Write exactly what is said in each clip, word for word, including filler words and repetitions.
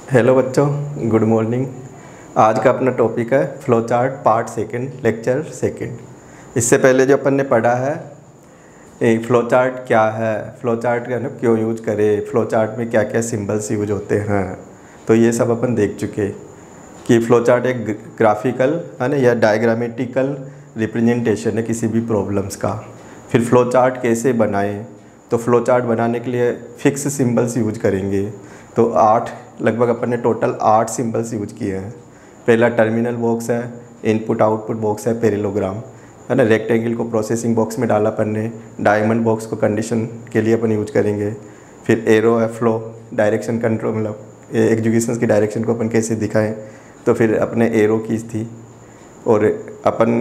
Hello बच्चों, good morning. आज का अपना टॉपिक है flow chart part second, lecture second. इससे पहले जो अपन ने पढ़ा है एक फ़्लो चार्ट क्या है, फ़्लो चार्ट का ना क्यों यूज करें, फ़्लो चार्ट में क्या क्या सिंबल्स यूज होते हैं, तो ये सब अपन देख चुके कि फ़्लो चार्ट एक ग्राफिकल है ना या डायग्रामेटिकल रिप्रेजेंटेशन है किसी भी प्रॉब्लम्स का। फिर फ़्लो चार्ट कैसे बनाएं, तो फ़्लो चार्ट बनाने के लिए फ़िक्स सिंबल्स यूज करेंगे। तो आठ लगभग अपन ने टोटल आठ सिंबल्स यूज किए हैं। पहला टर्मिनल बॉक्स है, इनपुट आउटपुट बॉक्स है, पैरेललोग्राम है ना, रेक्टेंगल को प्रोसेसिंग बॉक्स में डाला अपन ने, डायमंड बॉक्स को कंडीशन के लिए अपन यूज करेंगे। फिर एरो है, फ्लो डायरेक्शन कंट्रोल, मतलब एग्जीक्यूशन की डायरेक्शन को अपन कैसे दिखाएं, तो फिर अपने एरो कीज थी। और अपन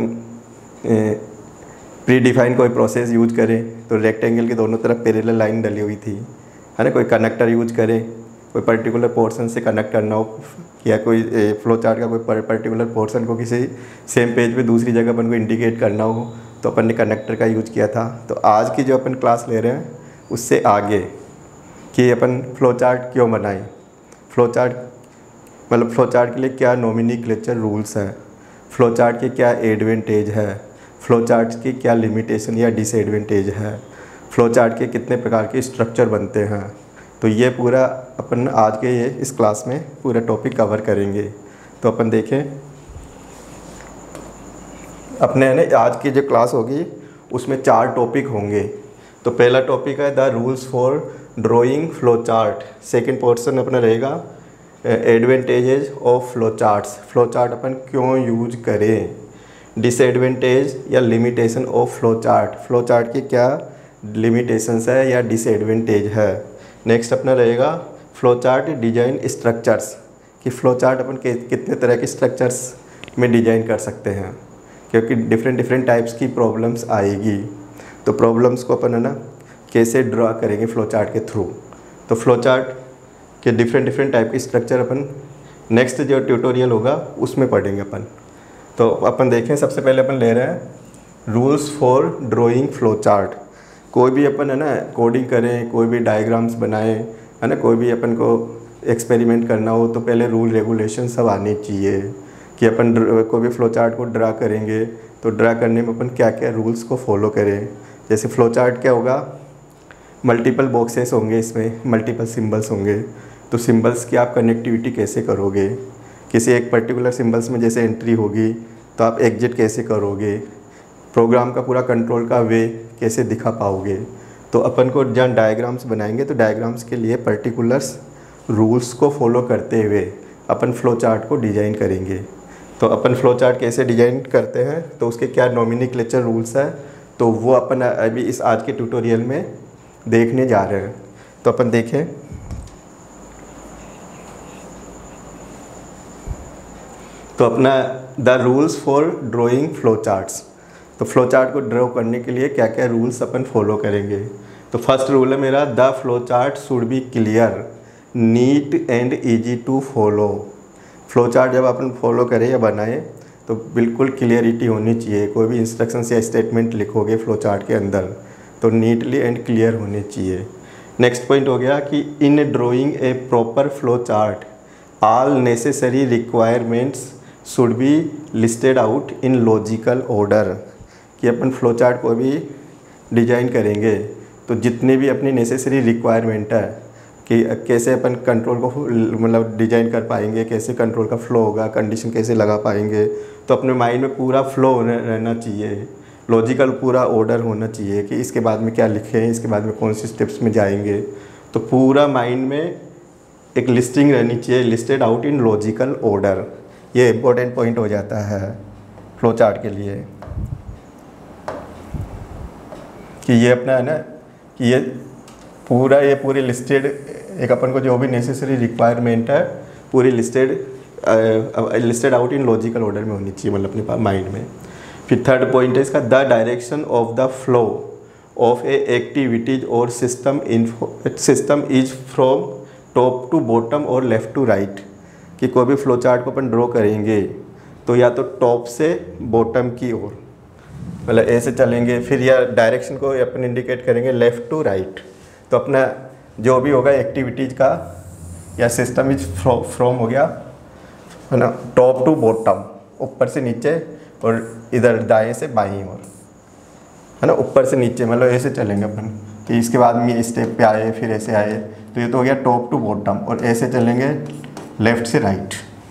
प्री डिफाइन कोई प्रोसेस यूज करें तो रेक्टेंगल के दोनों तरफ पैरेलल लाइन डली हुई थी है ना। कोई कनेक्टर यूज करें, कोई पर्टिकुलर पोर्शन से कनेक्ट करना हो, या कोई फ्लो चार्ट का कोई पर्टिकुलर पोर्शन को किसी सेम पेज पे दूसरी जगह अपन को इंडिकेट करना हो, तो अपन ने कनेक्टर का यूज किया था। तो आज की जो अपन क्लास ले रहे हैं उससे आगे कि अपन फ्लो चार्ट क्यों बनाएं, फ्लो चार्ट मतलब फ्लो चार्ट के लिए क्या नोमेनक्लेचर रूल्स है, फ्लो चार्ट के क्या एडवांटेज है, फ्लो चार्ट की क्या लिमिटेशन या डिसएडवांटेज है, फ्लो चार्ट के कितने प्रकार के स्ट्रक्चर बनते हैं। तो ये पूरा अपन आज के ये इस क्लास में पूरा टॉपिक कवर करेंगे। तो अपन देखें अपने है ना आज की जो क्लास होगी उसमें चार टॉपिक होंगे। तो पहला टॉपिक है the rules for drawing flow chart. Second portion अपना रहेगा advantages of flow charts, flow chart अपन क्यों यूज करें, डिसएडवांटेज या limitation of flow chart, flow chart की क्या लिमिटेशंस है या डिसएडवांटेज है। नेक्स्ट अपना रहेगा फ्लो चार्ट डिजाइन स्ट्रक्चर्स, कि फ्लो चार्ट अपन के कितने तरह के स्ट्रक्चर्स में डिजाइन कर सकते हैं, क्योंकि डिफरेंट डिफरेंट टाइप्स की प्रॉब्लम्स आएगी। तो प्रॉब्लम्स को अपन है ना कैसे ड्रा करेंगे फ्लो चार्ट के थ्रू। तो फ्लो चार्ट के डिफरेंट डिफरेंट टाइप के स्ट्रक्चर अपन नेक्स्ट जो ट्यूटोरियल होगा उसमें पढ़ेंगे अपन। तो अपन देखें, सबसे पहले अपन ले रहे हैं rules for drawing flow chart. कोई भी अपन है ना कोडिंग करें, कोई भी डायग्राम्स बनाएं है ना, कोई भी अपन को एक्सपेरिमेंट करना हो तो पहले रूल रेगुलेशन सब आने चाहिए कि अपन कोई भी फ्लो चार्ट को ड्रा करेंगे तो ड्रा करने में अपन क्या क्या रूल्स को फॉलो करें। जैसे फ्लो चार्ट क्या होगा, मल्टीपल बॉक्सेस होंगे, इसमें मल्टीपल सिंबल्स होंगे, तो सिंबल्स की आप कनेक्टिविटी कैसे करोगे, किसी एक पर्टिकुलर सिंबल्स में जैसे एंट्री होगी तो आप एग्जिट कैसे करोगे, प्रोग्राम का पूरा कंट्रोल का वे कैसे दिखा पाओगे। तो अपन को जहाँ डायग्राम्स बनाएंगे तो डायग्राम्स के लिए पर्टिकुलर्स रूल्स को फॉलो करते हुए अपन फ्लो चार्ट को डिज़ाइन करेंगे। तो अपन फ्लो चार्ट कैसे डिज़ाइन करते हैं, तो उसके क्या नोमेनक्लेचर रूल्स है, तो वो अपन अभी इस आज के ट्यूटोरियल में देखने जा रहे हैं। तो अपन देखें, तो अपना the rules for drawing flow charts, तो फ्लो चार्ट को ड्रॉ करने के लिए क्या क्या रूल्स अपन फॉलो करेंगे। तो फर्स्ट रूल है मेरा, the flow chart should be clear, neat and easy to follow. Flow chart जब अपन फॉलो करें या बनाएं तो बिल्कुल क्लियरिटी होनी चाहिए। कोई भी इंस्ट्रक्शंस या स्टेटमेंट लिखोगे फ्लो चार्ट के अंदर तो नीटली एंड क्लियर होने चाहिए। नेक्स्ट पॉइंट हो गया कि in drawing a proper flow chart all necessary requirements should be listed out in logical order, कि अपन फ्लो चार्ट को भी डिजाइन करेंगे तो जितने भी अपनी नेसेसरी रिक्वायरमेंट है कि कैसे अपन कंट्रोल को मतलब डिजाइन कर पाएंगे, कैसे कंट्रोल का फ्लो होगा, कंडीशन कैसे लगा पाएंगे, तो अपने माइंड में पूरा फ्लो रहना चाहिए, लॉजिकल पूरा ऑर्डर होना चाहिए कि इसके बाद में क्या लिखें, इसके बाद में कौन सी स्टेप्स में जाएंगे। तो पूरा माइंड में एक लिस्टिंग रहनी चाहिए, listed out in logical order. ये इम्पोर्टेंट पॉइंट हो जाता है फ्लो चार्ट के लिए कि ये अपना है ना कि ये पूरा ये पूरी लिस्टेड एक अपन को जो भी नेसेसरी रिक्वायरमेंट है पूरी listed listed out in logical order में होनी चाहिए, मतलब अपने माइंड में। फिर थर्ड पॉइंट है इसका, the direction of the flow of a activities और system info system is from top to bottom और लेफ़्ट टू राइट, कि कोई भी फ्लो चार्ट को अपन ड्रॉ करेंगे तो या तो टॉप से बॉटम की ओर मतलब ऐसे चलेंगे, फिर या डायरेक्शन को अपन इंडिकेट करेंगे लेफ़्ट टू राइट। तो अपना जो भी होगा एक्टिविटीज़ का या सिस्टम इज फ्रॉम हो गया है ना, टॉप टू बॉटम, ऊपर से नीचे और इधर दाएं से बाईं ओर, है ना, ऊपर से नीचे, मतलब ऐसे चलेंगे अपन कि इसके बाद में स्टेप पे आए फिर ऐसे आए, तो ये तो हो गया टॉप टू बॉटम, और ऐसे चलेंगे लेफ्ट से राइट।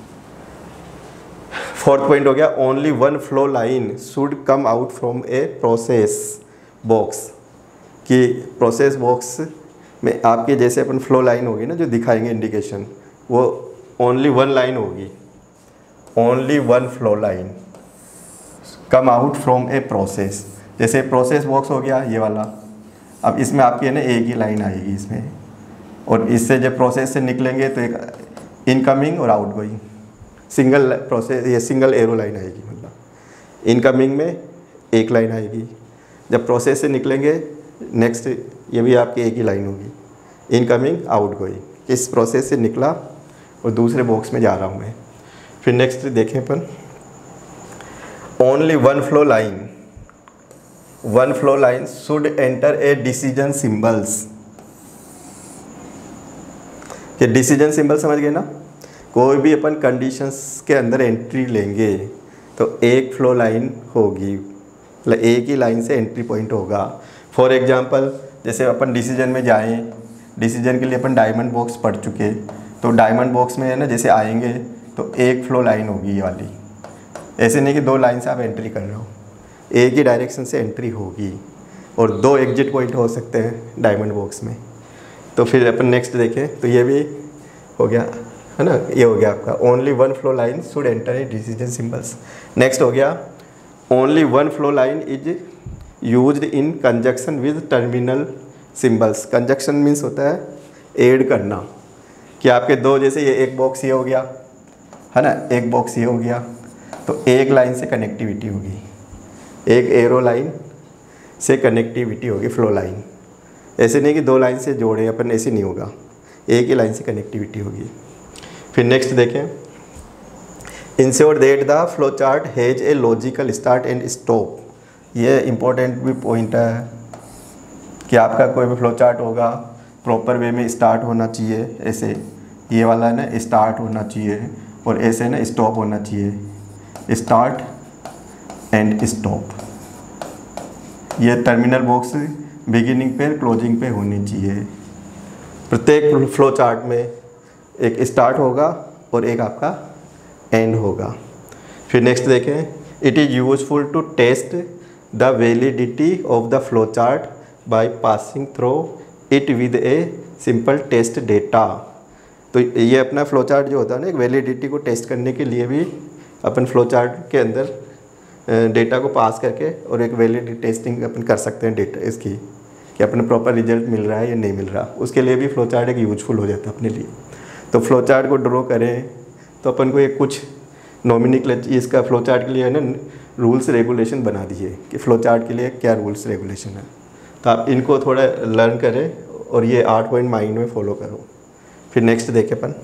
फोर्थ पॉइंट हो गया only one flow line should come out from a process box, कि प्रोसेस बॉक्स में आपके जैसे अपन फ्लो लाइन होगी ना जो दिखाएंगे इंडिकेशन, वो ओनली वन लाइन होगी, only one flow line come out from a process. जैसे प्रोसेस बॉक्स हो गया ये वाला, अब इसमें आपकी है ना एक ही लाइन आएगी इसमें, और इससे जब प्रोसेस से निकलेंगे तो एक इनकमिंग और आउटगोइंग सिंगल प्रोसेस, ये सिंगल एरो लाइन आएगी, मतलब इनकमिंग में एक लाइन आएगी, जब प्रोसेस से निकलेंगे नेक्स्ट ये भी आपकी एक ही लाइन होगी, इनकमिंग आउटगोइंग, इस प्रोसेस से निकला और दूसरे बॉक्स में जा रहा हूँ मैं। फिर नेक्स्ट देखें अपन, only one flow line, one flow line should enter a decision symbols. ये डिसीजन सिंबल समझ गए ना, कोई भी अपन कंडीशंस के अंदर एंट्री लेंगे तो एक फ्लो लाइन होगी, मतलब एक ही लाइन से एंट्री पॉइंट होगा। फॉर एग्जांपल जैसे अपन डिसीजन में जाएं, डिसीजन के लिए अपन डायमंड बॉक्स पढ़ चुके, तो डायमंड बॉक्स में है ना जैसे आएंगे तो एक फ्लो लाइन होगी ये वाली, ऐसे नहीं कि दो लाइन से आप एंट्री कर रहे हो, एक ही डायरेक्शन से एंट्री होगी, और दो एग्जिट पॉइंट हो सकते हैं डायमंड बॉक्स में। तो फिर अपन नेक्स्ट देखें तो ये भी हो गया, है ना, ये हो गया आपका only one flow line should enter a decision symbols. Next हो गया only one flow line is used in conjunction with terminal symbols. Conjunction means होता है ऐड करना, कि आपके दो, जैसे ये एक बॉक्स ये हो गया, है ना, एक बॉक्स ये हो गया, तो एक लाइन से कनेक्टिविटी होगी, एक एरो लाइन से कनेक्टिविटी होगी फ्लो लाइन, ऐसे नहीं कि दो लाइन से जोड़े अपन, ऐसे नहीं होगा, एक ही लाइन से कनेक्टिविटी होगी। फिर नेक्स्ट देखें, ensure that the flow chart has a logical start and stop. ये इम्पोर्टेंट भी पॉइंट है कि आपका कोई भी फ्लो चार्ट होगा प्रॉपर वे में स्टार्ट होना चाहिए, ऐसे ये वाला है ना स्टार्ट होना चाहिए, और ऐसे ना स्टॉप होना चाहिए, स्टार्ट एंड स्टॉप। ये टर्मिनल बॉक्स बिगिनिंग पे क्लोजिंग पे होनी चाहिए। प्रत्येक फ्लो चार्ट में एक स्टार्ट होगा और एक आपका एंड होगा। फिर नेक्स्ट देखें, it is useful to test the validity of the flow chart by passing through it with a simple test data. तो ये अपना फ्लो चार्ट जो होता है ना, एक वैलिडिटी को टेस्ट करने के लिए भी अपन फ्लो चार्ट के अंदर डेटा को पास करके और एक वैलिडिटी टेस्टिंग अपन कर सकते हैं डेटा इसकी, कि अपने प्रॉपर रिजल्ट मिल रहा है या नहीं मिल रहा, उसके लिए भी फ्लो चार्ट एक यूजफुल हो जाता है अपने लिए। तो फ्लो चार्ट को ड्रॉ करें तो अपन को एक कुछ नॉमिनिक्लेचर इसका फ्लो चार्ट के लिए है ना रूल्स रेगुलेशन बना दिए कि फ़्लो चार्ट के लिए क्या रूल्स रेगुलेशन है। तो आप इनको थोड़ा लर्न करें और ये आठ पॉइंट माइंड में फॉलो करो। फिर नेक्स्ट देखें अपन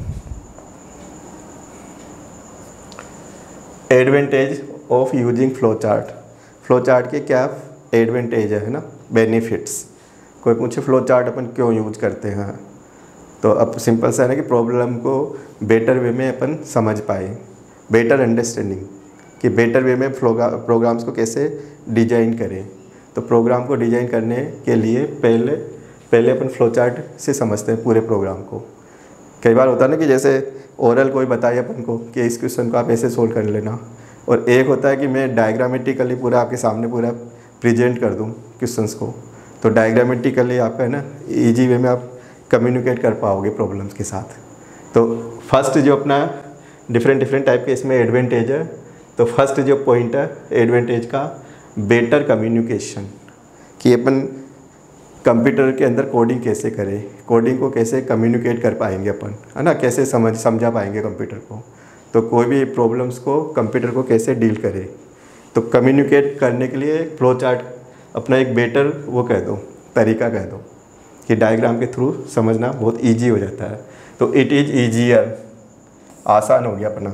advantage of using flow chart. Flow chart के क्या एडवांटेज है ना, बेनिफिट्स। कोई पूछे फ़्लो चार्ट अपन क्यों यूज करते हैं, तो अब सिंपल सा है ना कि प्रॉब्लम को बेटर वे में अपन समझ पाए, बेटर अंडरस्टैंडिंग, कि बेटर वे में फ्लो प्रोग्राम्स को कैसे डिजाइन करें। तो प्रोग्राम को डिजाइन करने के लिए पहले पहले अपन फ्लो चार्ट से समझते हैं पूरे प्रोग्राम को। कई बार होता है ना कि जैसे ओरल कोई बताए अपन को कि इस क्वेश्चन को आप ऐसे सोल्व कर लेना, और एक होता है कि मैं डायग्रामेटिकली पूरा आपके सामने पूरा प्रेजेंट कर दूं क्वेश्चंस को। तो डायग्रामेटिकली आपका है ना ईजी वे में आप कम्युनिकेट कर पाओगे प्रॉब्लम्स के साथ। तो फर्स्ट जो अपना डिफरेंट डिफरेंट टाइप के इसमें एडवांटेज है, तो फर्स्ट जो पॉइंट है एडवांटेज का बेटर कम्युनिकेशन, कि अपन कंप्यूटर के अंदर कोडिंग कैसे करें, कोडिंग को कैसे कम्युनिकेट कर पाएंगे अपन, है ना, कैसे समझ समझा पाएंगे कंप्यूटर को। तो कोई भी प्रॉब्लम्स को कंप्यूटर को कैसे डील करें, तो कम्युनिकेट करने के लिए फ्लो चार्ट अपना एक बेटर वो कह दो तरीका कह दो कि डायग्राम के थ्रू समझना बहुत ईजी हो जाता है। तो इट इज़ ईजियर, आसान हो गया अपना,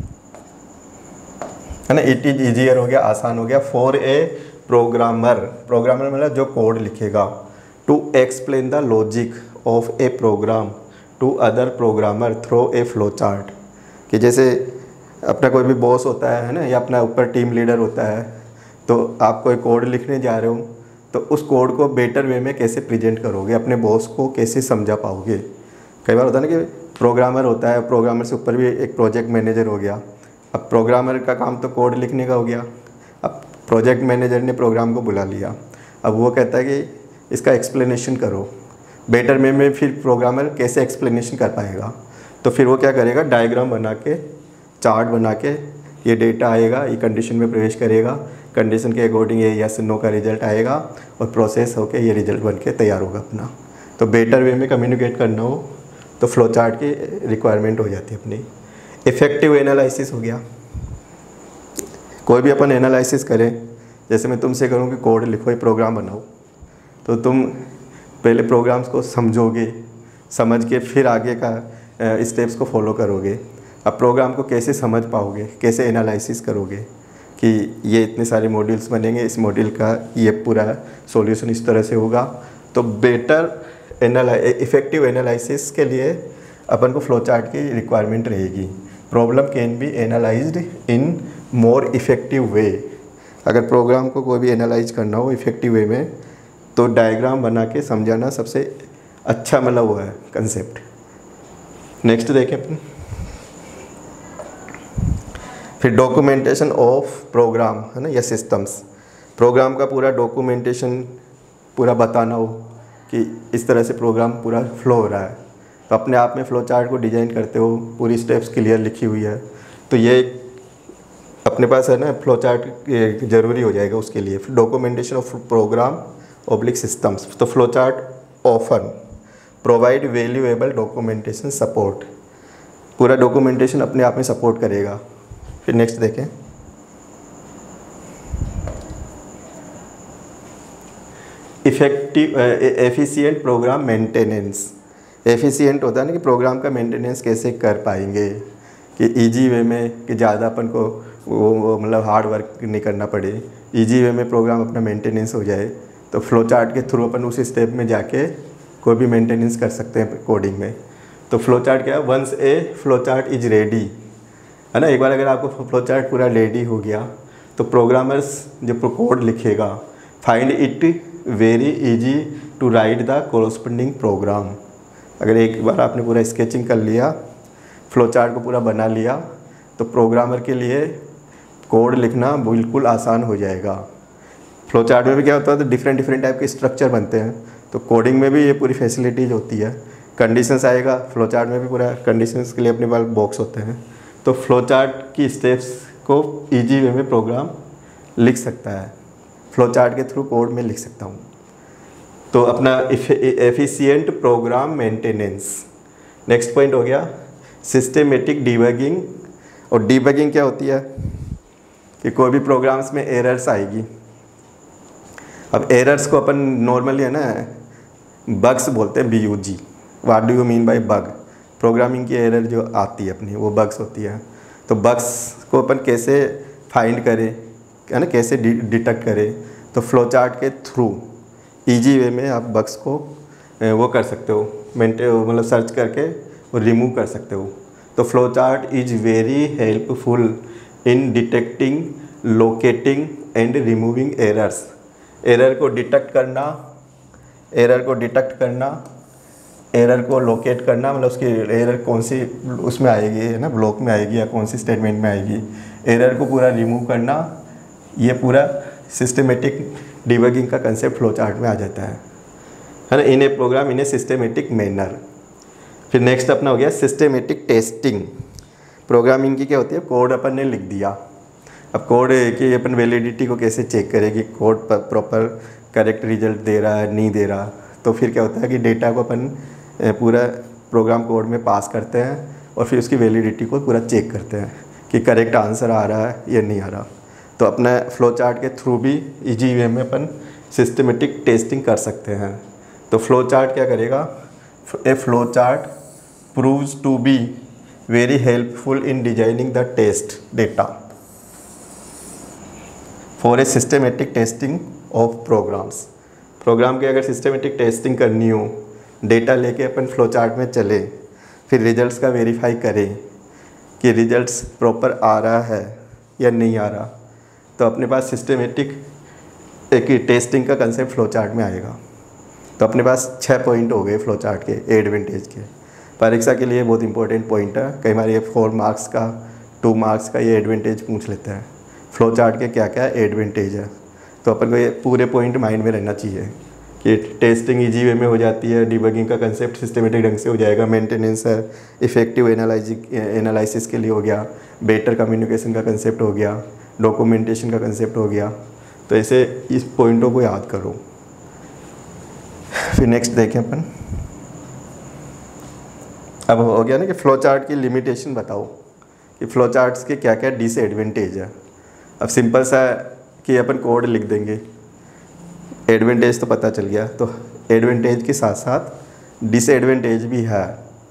है ना, इट इज़ ईजियर हो गया, आसान हो गया फॉर ए प्रोग्रामर। प्रोग्रामर मतलब जो कोड लिखेगा, to explain the logic of a program to other programmer through a flow chart. कि जैसे अपना कोई भी बॉस होता है ना, या अपना ऊपर टीम लीडर होता है, तो आप कोई कोड लिखने जा रहे हो तो उस कोड को बेटर वे में कैसे प्रेजेंट करोगे, अपने बॉस को कैसे समझा पाओगे। कई बार होता है ना कि प्रोग्रामर होता है, प्रोग्रामर से ऊपर भी एक प्रोजेक्ट मैनेजर हो गया। अब प्रोग्रामर का काम तो कोड लिखने का हो गया, अब प्रोजेक्ट मैनेजर ने प्रोग्राम को बुला लिया, अब वो कहता है कि इसका एक्सप्लेनेशन करो बेटर वे में। फिर प्रोग्रामर कैसे एक्सप्लेनेशन कर पाएगा, तो फिर वो क्या करेगा, डायग्राम बना के, चार्ट बना के, ये डेटा आएगा, ये कंडीशन में प्रवेश करेगा, कंडीशन के अकॉर्डिंग ये यस नो का रिजल्ट आएगा और प्रोसेस होके ये रिजल्ट बन के तैयार होगा अपना। तो बेटर वे में कम्युनिकेट करना हो तो फ्लो चार्ट की रिक्वायरमेंट हो जाती है अपनी। इफ़ेक्टिव एनालिसिस हो गया, कोई भी अपन एनालिसिस करें, जैसे मैं तुमसे करूँ कि कोड लिखो, ये प्रोग्राम बनाओ, तो तुम पहले प्रोग्राम्स को समझोगे, समझ के फिर आगे का स्टेप्स को फॉलो करोगे। अब प्रोग्राम को कैसे समझ पाओगे, कैसे एनालिसिस करोगे कि ये इतने सारे मॉड्यूल्स बनेंगे, इस मॉड्यूल का ये पूरा सॉल्यूशन इस तरह से होगा। तो बेटर एनालाइ इफ़ेक्टिव एनालिसिस के लिए अपन को फ्लो चार्ट की रिक्वायरमेंट रहेगी। Problem can be analyzed in more effective way. अगर प्रोग्राम को कोई भी एनालाइज करना हो इफ़ेक्टिव वे में, तो डायग्राम बना के समझाना सबसे अच्छा मतलब वो है कंसेप्ट। नेक्स्ट देखें अपन, फिर डॉक्यूमेंटेशन ऑफ प्रोग्राम है ना, या सिस्टम्स। प्रोग्राम का पूरा डॉक्यूमेंटेशन पूरा बताना हो कि इस तरह से प्रोग्राम पूरा फ्लो हो रहा है, तो अपने आप में फ्लो चार्ट को डिज़ाइन करते हो, पूरी स्टेप्स क्लियर लिखी हुई है, तो ये अपने पास है ना फ्लो चार्ट ज़रूरी हो जाएगा उसके लिए। फिर documentation of program oblique systems. तो flow chart often provide valuable documentation support. पूरा डॉक्यूमेंटेशन अपने आप में सपोर्ट करेगा। फिर नेक्स्ट देखें, effective efficient program maintenance. Efficient होता है ना कि प्रोग्राम का मेंटेनेंस कैसे कर पाएंगे कि इजी वे में, कि ज़्यादा अपन को वो मतलब हार्ड वर्क नहीं करना पड़े, इजी वे में प्रोग्राम अपना मेंटेनेंस हो जाए। तो फ्लो चार्ट के थ्रू अपन उस स्टेप में जाके कोई भी मेंटेनेंस कर सकते हैं कोडिंग में। तो फ्लो चार्ट क्या है, once a flow chart is ready, है ना। एक बार अगर आपको फ्लो चार्ट पूरा रेडी हो गया तो प्रोग्रामर्स जो कोड लिखेगा, find it very easy to write the corresponding program. अगर एक बार आपने पूरा स्केचिंग कर लिया, फ्लो चार्ट को पूरा बना लिया, तो प्रोग्रामर के लिए कोड लिखना बिल्कुल आसान हो जाएगा। फ्लो चार्ट में भी क्या होता है, तो डिफरेंट डिफरेंट टाइप के स्ट्रक्चर बनते हैं, तो कोडिंग में भी ये पूरी फैसिलिटीज होती है। कंडीशंस आएगा, फ्लो चार्ट में भी पूरा कंडीशंस के लिए अपने पास बॉक्स होते हैं। तो फ्लो चार्ट की स्टेप्स को ईजी वे में प्रोग्राम लिख सकता है, फ्लो चार्ट के थ्रू कोड में लिख सकता हूँ। तो अपना efficient program maintenance. Next point हो गया सिस्टेमेटिक डिबगिंग। और डिबगिंग क्या होती है कि कोई भी प्रोग्राम्स में एरर्स आएगी। अब एरर्स को अपन नॉर्मली है ना बग्स बोलते हैं, B U G. What do you mean by bug? Programming की एरर जो आती है अपनी, वो बग्स होती है। तो बग्स को अपन कैसे फाइंड करें, है ना, कैसे डिटेक्ट करें? तो फ्लो चार्ट के थ्रू इजी वे में आप बग्स को वो कर सकते हो, मेंटेन मतलब सर्च करके वो रिमूव कर सकते हो। तो flow chart is very helpful in detecting, locating and removing errors. Error को डिटेक्ट करना, एरर को डिटेक्ट करना, एरर को लोकेट करना, मतलब उसकी एरर कौन सी उसमें आएगी, है ना, ब्लॉक में आएगी या कौन सी स्टेटमेंट में आएगी, एरर को पूरा रिमूव करना, ये पूरा सिस्टमेटिक डिबगिंग का कंसेप्ट फ्लो चार्ट में आ जाता है, है ना, in a program in a systematic manner. फिर नेक्स्ट अपना हो गया सिस्टमेटिक टेस्टिंग। प्रोग्रामिंग की क्या होती है, कोड अपन ने लिख दिया, अब कोड की अपन वैलिडिटी को कैसे चेक करें कि कोड प्रॉपर करेक्ट रिजल्ट दे रहा है नहीं दे रहा। तो फिर क्या होता है कि डेटा को अपन पूरा प्रोग्राम कोड में पास करते हैं और फिर उसकी वैलिडिटी को पूरा चेक करते हैं कि करेक्ट आंसर आ रहा है या नहीं आ रहा। तो अपना फ्लो चार्ट के थ्रू भी इजी वे में अपन सिस्टमेटिक टेस्टिंग कर सकते हैं। तो फ्लो चार्ट क्या करेगा, a flow chart proves to be very helpful in designing the test data for a systematic testing of programs. Program की अगर सिस्टमेटिक टेस्टिंग करनी हो, डेटा लेके अपन फ्लो चार्ट में चले, फिर रिजल्ट्स का वेरीफाई करें कि रिजल्ट्स प्रॉपर आ रहा है या नहीं आ रहा, तो अपने पास सिस्टमेटिक एक टेस्टिंग का कंसेप्ट फ्लो चार्ट में आएगा। तो अपने पास छः पॉइंट हो गए फ्लो चार्ट के एडवांटेज के। परीक्षा के लिए बहुत इंपॉर्टेंट पॉइंट है, कई बार ये फोर मार्क्स का टू मार्क्स का ये एडवांटेज पूछ लेते हैं, फ्लो चार्ट के क्या क्या एडवांटेज है। तो अपन को ये पूरे पॉइंट माइंड में रहना चाहिए कि टेस्टिंग इजी वे में हो जाती है, डिबगिंग का कंसेप्ट सिस्टमेटिक ढंग से हो जाएगा, मेंटेनेंस है, इफेक्टिव एनालाइजिक एनालिसिस के लिए हो गया, बेटर कम्युनिकेशन का कंसेप्ट हो गया, डॉक्यूमेंटेशन का कंसेप्ट हो गया। तो ऐसे इस पॉइंटों को याद करो। फिर नेक्स्ट देखें अपन, अब हो गया ना कि फ्लो चार्ट की लिमिटेशन बताओ कि फ्लो चार्ट्स के क्या क्या डिसएडवांटेज है। अब सिंपल सा कि अपन कोड लिख देंगे, एडवांटेज तो पता चल गया, तो एडवांटेज के साथ साथ डिसएडवांटेज भी है।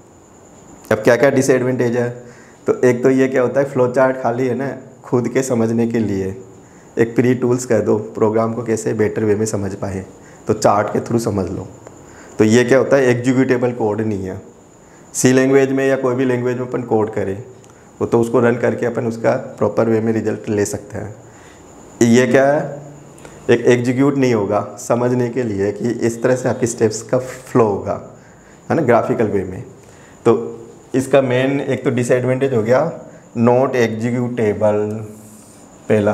अब क्या क्या डिसएडवांटेज है, तो एक तो ये क्या होता है, फ्लो चार्ट खाली है ना खुद के समझने के लिए, एक प्री टूल्स कह दो प्रोग्राम को कैसे बेटर वे में समझ पाए, तो चार्ट के थ्रू समझ लो। तो ये क्या होता है, एग्जीक्यूटेबल कोड नहीं है। सी लैंग्वेज में या कोई भी लैंग्वेज में अपन कोड करें वो तो उसको रन करके अपन उसका प्रॉपर वे में रिजल्ट ले सकते हैं। ये क्या है, एक एग्जीक्यूट नहीं होगा, समझने के लिए कि इस तरह से आपकी स्टेप्स का फ्लो होगा, है ना, ग्राफिकल वे में। तो इसका मेन एक तो डिसएडवांटेज हो गया नॉट एग्जीक्यूटेबल, पहला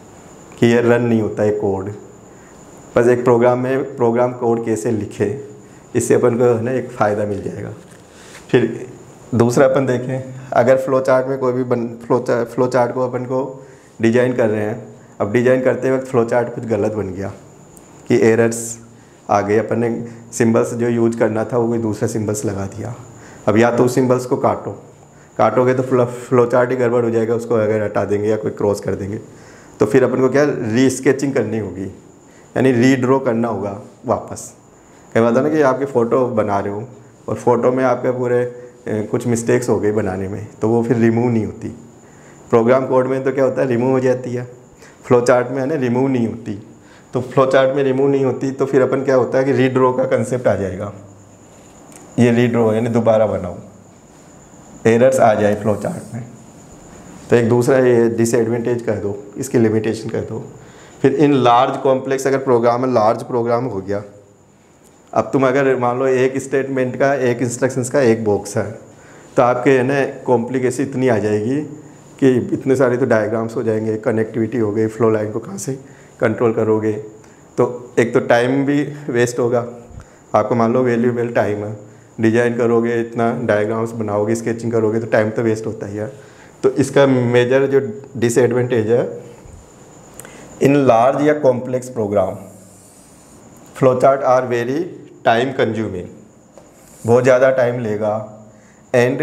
कि ये रन नहीं होता है कोड। बस एक प्रोग्राम में प्रोग्राम कोड कैसे लिखे, इससे अपन को है ना एक फ़ायदा मिल जाएगा। फिर दूसरा अपन देखें, अगर फ्लो चार्ट में कोई भी बन फ्लो चार्ट फ्लो चार्ट को अपन को डिजाइन कर रहे हैं, अब डिजाइन करते वक्त फ्लो चार्ट कुछ गलत बन गया कि एरर्स आ गए, अपन ने सिंबल्स जो यूज करना था वो कोई दूसरा सिंबल्स लगा दिया। अब या तो उस सिंबल्स को काटो, काटोगे तो फ्लो फ्लो चार्ट ही गड़बड़ हो जाएगा, उसको अगर हटा देंगे या कोई क्रॉस कर देंगे तो फिर अपन को क्या री स्केचिंग करनी होगी, यानी रीड्रॉ करना होगा वापस। कई बात है ना कि आपके फ़ोटो बना रहे हो और फ़ोटो में आपके पूरे कुछ मिस्टेक्स हो गई बनाने में, तो वो फिर रिमूव नहीं होती। प्रोग्राम कोड में तो क्या होता है, रिमूव हो जाती है, फ्लो चार्ट में है ना रिमूव नहीं होती। तो फ्लो चार्ट में रिमूव नहीं होती तो फिर अपन क्या होता है कि रीड्रॉ का कंसेप्ट आ जाएगा, ये रीड्रॉ यानी दोबारा बनाओ, एरर्स आ जाए फ्लो चार्ट में। तो एक दूसरा ये डिसएडवांटेज कह दो, इसकी लिमिटेशन कह दो। फिर इन लार्ज कॉम्प्लेक्स अगर प्रोग्राम है, लार्ज प्रोग्राम हो गया, अब तुम अगर मान लो एक स्टेटमेंट का एक इंस्ट्रक्शंस का एक बॉक्स है, तो आपके है ना कॉम्प्लिकेशन इतनी आ जाएगी कि इतने सारे तो डायग्राम्स हो जाएंगे, कनेक्टिविटी हो गई, फ्लो लाइन को कहाँ से कंट्रोल करोगे। तो एक तो टाइम भी वेस्ट होगा, आपको मान लो वैल्यूएबल टाइम है, डिजाइन करोगे, इतना डायग्राम्स बनाओगे, स्केचिंग करोगे, तो टाइम तो वेस्ट होता ही है। तो इसका मेजर जो डिसएडवांटेज है, इन लार्ज या complex program flow chart are very time consuming, बहुत ज़्यादा टाइम लेगा, एंड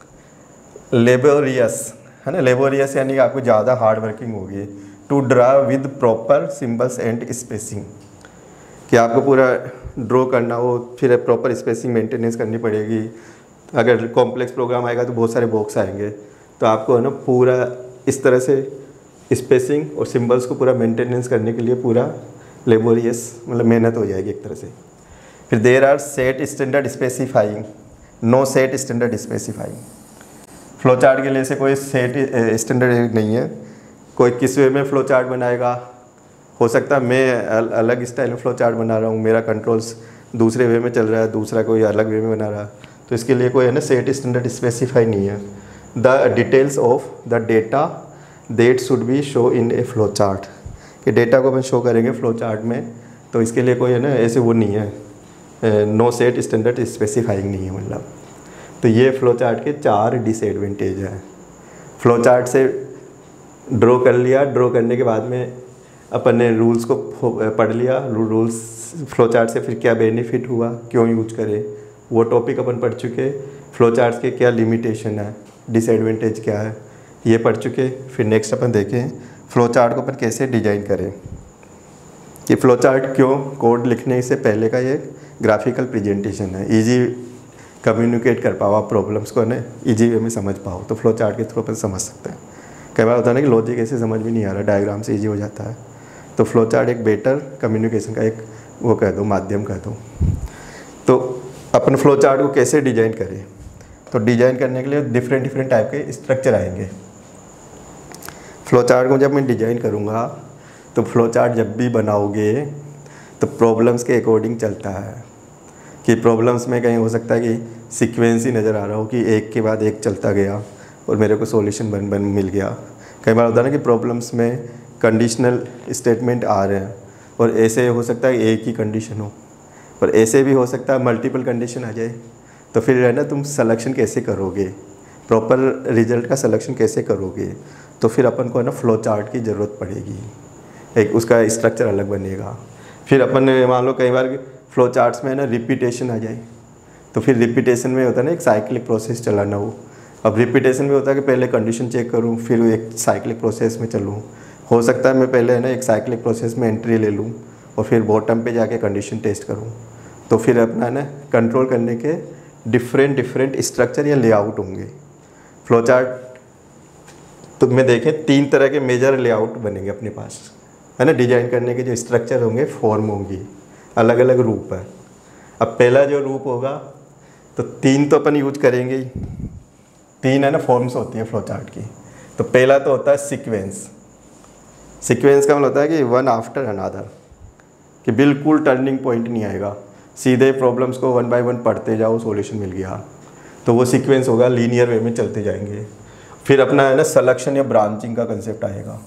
लेबोरियस, है ना, लेबोरियस यानी कि आपको ज़्यादा हार्ड वर्किंग होगी to draw with proper symbols and spacing, कि आपको पूरा ड्रॉ करना हो, फिर प्रॉपर स्पेसिंग मेंटेनेंस करनी पड़ेगी। अगर कॉम्प्लेक्स प्रोग्राम आएगा तो बहुत सारे बॉक्स आएंगे, तो आपको है ना पूरा इस तरह से स्पेसिंग और सिंबल्स को पूरा मेंटेनेंस करने के लिए पूरा लेबोरियस मतलब मेहनत हो जाएगी एक तरह से। फिर there are set standard specifying, no set standard specifying, flow chart के लिए से कोई सेट स्टैंडर्ड नहीं है, कोई किस वे में फ़्लो चार्ट बनाएगा। हो सकता है मैं अल, अलग स्टाइल में फ़्लो चार्ट बना रहा हूँ, मेरा कंट्रोल्स दूसरे वे में चल रहा है, दूसरा कोई अलग वे में बना रहा है, तो इसके लिए कोई है ना सेट स्टैंडर्ड स्पेसिफाई नहीं है। The details of the data that should be show in a flow chart, कि डेटा को अपन शो करेंगे फ्लो चार्ट में, तो इसके लिए कोई है ना ऐसे वो नहीं है, नो सेट स्टैंडर्ड स्पेसिफाइंग नहीं है मतलब। तो ये फ्लो चार्ट के चार डिसएडवांटेज हैं। फ्लो चार्ट से ड्रॉ कर लिया, ड्रॉ करने के बाद में अपन ने रूल्स को पढ़ लिया, रूल्स फ्लो चार्ट से फिर क्या बेनिफिट हुआ, क्यों यूज करें, वो टॉपिक अपन पढ़ चुके। फ्लो चार्ट्स के क्या लिमिटेशन है, डिसएडवांटेज क्या है, ये पढ़ चुके। फिर नेक्स्ट अपन देखें फ्लो चार्ट को अपन कैसे डिजाइन करें, कि फ्लो चार्ट क्यों कोड लिखने से पहले का ये ग्राफिकल प्रेजेंटेशन है, इजी कम्युनिकेट कर पाओ आप प्रॉब्लम्स को ना, इजी वे में समझ पाओ, तो फ्लो चार्ट के थ्रू अपन समझ सकते हैं। कई बार होता है ना कि लॉजिक ऐसे समझ भी नहीं आ रहा, डायग्राम से इजी हो जाता है, तो फ्लो चार्ट एक बेटर कम्युनिकेशन का एक वो कह दो, माध्यम कह दो। तो अपन फ्लो चार्ट को कैसे डिजाइन करें, तो डिजाइन करने के लिए डिफरेंट डिफरेंट टाइप के स्ट्रक्चर आएंगे। फ्लो चार्ट को जब मैं डिजाइन करूँगा तो फ्लो चार्ट जब भी बनाओगे तो प्रॉब्लम्स के अकॉर्डिंग चलता है कि प्रॉब्लम्स में कहीं हो सकता है कि सीक्वेंस ही नज़र आ रहा हो कि एक के बाद एक चलता गया और मेरे को सॉल्यूशन बन बन मिल गया। कई बार होता है ना कि प्रॉब्लम्स में कंडीशनल स्टेटमेंट आ रहे हैं और ऐसे हो सकता है एक ही कंडीशन हो, पर ऐसे भी हो सकता है मल्टीपल कंडीशन आ जाए। तो फिर है ना तुम सिलेक्शन कैसे करोगे, प्रॉपर रिजल्ट का सिलेक्शन कैसे करोगे, तो फिर अपन को है ना फ्लो चार्ट की ज़रूरत पड़ेगी, एक उसका स्ट्रक्चर अलग बनेगा। फिर अपन मान लो कई बार फ्लो चार्ट्स में है ना रिपीटेशन आ जाए, तो फिर रिपीटेशन में होता है ना एक साइक्लिक प्रोसेस चलाना हो। अब रिपीटेशन में होता है कि पहले कंडीशन चेक करूँ फिर एक साइक्लिक प्रोसेस में चलूँ। हो सकता है मैं पहले है ना एक साइक्लिक प्रोसेस में एंट्री ले लूँ और फिर बॉटम पे जाके कंडीशन टेस्ट करूँ। तो फिर अपना है ना कंट्रोल करने के डिफरेंट डिफरेंट स्ट्रक्चर या लेआउट होंगे। फ्लो चार्ट तो में देखें तीन तरह के मेजर लेआउट बनेंगे अपने पास, है ना। डिजाइन करने के जो स्ट्रक्चर होंगे, फॉर्म होंगी, अलग अलग रूप है। अब पहला जो रूप होगा तो तीन तो अपन यूज करेंगे ही, तीन है ना फॉर्म्स होती हैं फ्लो चार्ट की। तो पहला तो होता है सीक्वेंस। सीक्वेंस का मतलब होता है कि वन आफ्टर अनदर, कि बिल्कुल टर्निंग पॉइंट नहीं आएगा, सीधे प्रॉब्लम्स को वन बाय वन पढ़ते जाओ, सॉल्यूशन मिल गया। तो वो सीक्वेंस होगा, लीनियर वे में चलते जाएंगे। फिर अपना है ना सिलेक्शन या ब्रांचिंग का कंसेप्ट आएगा,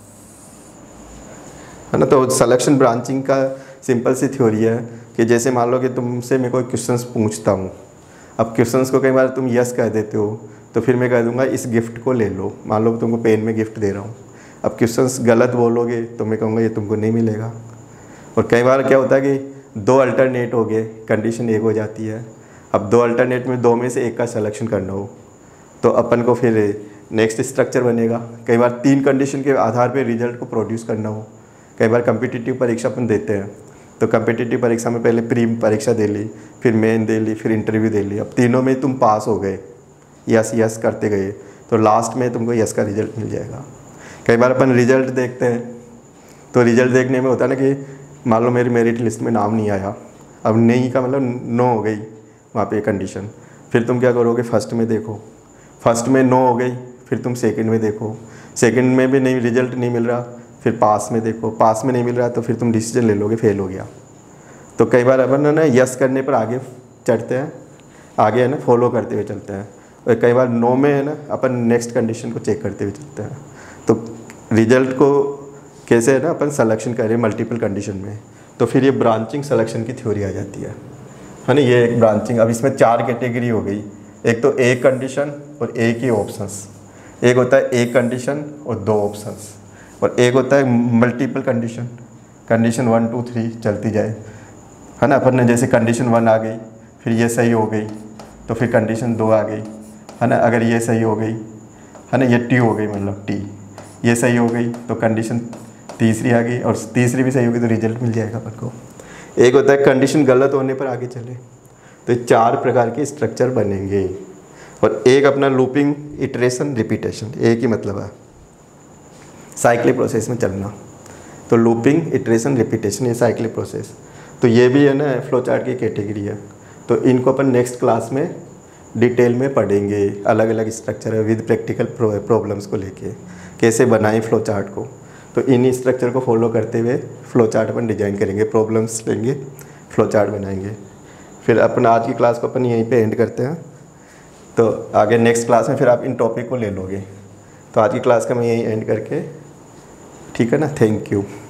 है ना। तो सिलेक्शन ब्रांचिंग का सिंपल सी थ्योरी है कि जैसे मान लो कि तुमसे मैं कोई क्वेश्चंस पूछता हूँ। अब क्वेश्चंस को कई बार तुम यस कह देते हो तो फिर मैं कह दूंगा इस गिफ्ट को ले लो, मान लो तुमको पेन में गिफ्ट दे रहा हूँ। अब क्वेश्चंस गलत बोलोगे तो मैं कहूँगा ये तुमको नहीं मिलेगा। और कई बार क्या होता है कि दो अल्टरनेट हो गए, कंडीशन एक हो जाती है। अब दो अल्टरनेट में दो में से एक का सिलेक्शन करना हो तो अपन को फिर नेक्स्ट स्ट्रक्चर बनेगा। कई बार तीन कंडीशन के आधार पर रिजल्ट को प्रोड्यूस करना हो। कई बार कम्पिटिटिव परीक्षा अपन देते हैं तो कम्पिटिटिव परीक्षा में पहले प्री परीक्षा दे ली, फिर मेन दे ली, फिर इंटरव्यू दे ली। अब तीनों में तुम पास हो गए, यस यस करते गए, तो लास्ट में तुमको यस का रिजल्ट मिल जाएगा। कई बार अपन रिजल्ट देखते हैं तो रिजल्ट देखने में होता है ना कि मान लो मेरी मेरिट लिस्ट में नाम नहीं आया, अब नहीं का मतलब नो हो गई वहाँ पे कंडीशन। फिर तुम क्या करोगे, फर्स्ट में देखो, फर्स्ट में नो हो गई, फिर तुम सेकंड में देखो, सेकंड में भी नहीं रिजल्ट नहीं मिल रहा, फिर पास में देखो, पास में नहीं मिल रहा तो फिर तुम डिसीजन ले लोगे फेल हो गया। तो कई बार अपन है ना यस करने पर आगे चढ़ते हैं, आगे है ना फॉलो करते हुए चलते हैं, और कई बार नो में है ना अपन नेक्स्ट कंडीशन को चेक करते हुए चलते हैं। तो रिजल्ट को कैसे है ना अपन सिलेक्शन करें मल्टीपल कंडीशन में, तो फिर ये ब्रांचिंग सिलेक्शन की थ्योरी आ जाती है, है ना। ये एक ब्रांचिंग, अब इसमें चार कैटेगरी हो गई। एक तो एक कंडीशन और एक ही ऑप्शंस, एक होता है एक कंडीशन और दो ऑप्शंस, और एक होता है multiple condition, condition one two three चलती जाए, है ना। अपन ने जैसे कंडीशन वन आ गई फिर ये सही हो गई तो फिर कंडीशन दो आ गई, है ना। अगर ये सही हो गई, है ना, ये टी हो गई, मतलब टी ये सही हो गई तो कंडीशन तीसरी आ गई, और तीसरी भी सही होगी तो रिजल्ट मिल जाएगा अपन को। एक होता है कंडीशन गलत होने पर आगे चले। तो ये चार प्रकार के स्ट्रक्चर बनेंगे। और एक अपना लूपिंग, इटरेशन, रिपीटेशन, एक ही मतलब है साइक्लिक प्रोसेस में चलना। तो लूपिंग, इटरेशन, रिपीटेशन, ये साइक्लिक प्रोसेस। तो ये भी है ना फ्लो चार्ट की कैटेगरी है। तो इनको अपन नेक्स्ट क्लास में डिटेल में पढ़ेंगे, अलग अलग स्ट्रक्चर है विद प्रैक्टिकल प्रॉब्लम्स को लेके कैसे बनाएं फ्लो चार्ट को। तो इन स्ट्रक्चर को फॉलो करते हुए फ्लो चार्ट अपन डिजाइन करेंगे, प्रॉब्लम्स लेंगे, फ्लो चार्ट बनाएंगे। फिर अपन आज की क्लास को अपन यहीं पे एंड करते हैं। तो आगे नेक्स्ट क्लास में फिर आप इन टॉपिक को ले लोगे। तो आज की क्लास का मैं यहीं एंड करके, ठीक है ना, थैंक यू।